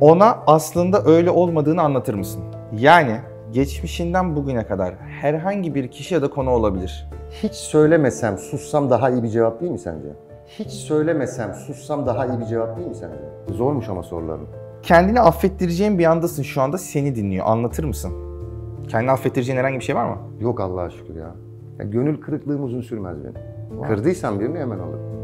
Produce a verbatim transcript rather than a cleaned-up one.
Ona aslında öyle olmadığını anlatır mısın? Yani geçmişinden bugüne kadar herhangi bir kişi ya da konu olabilir. Hiç söylemesem, sussam daha iyi bir cevap değil mi sence? Hiç söylemesem, sussam daha iyi bir cevap değil mi sence? Zormuş ama soruların. Kendini affettireceğin bir andasın şu anda, seni dinliyor. Anlatır mısın? Kendini affettireceğin herhangi bir şey var mı? Yok Allah'a şükür ya. Ya gönül kırıklığım uzun sürmez benim. Kırdıysam birini hemen alırım.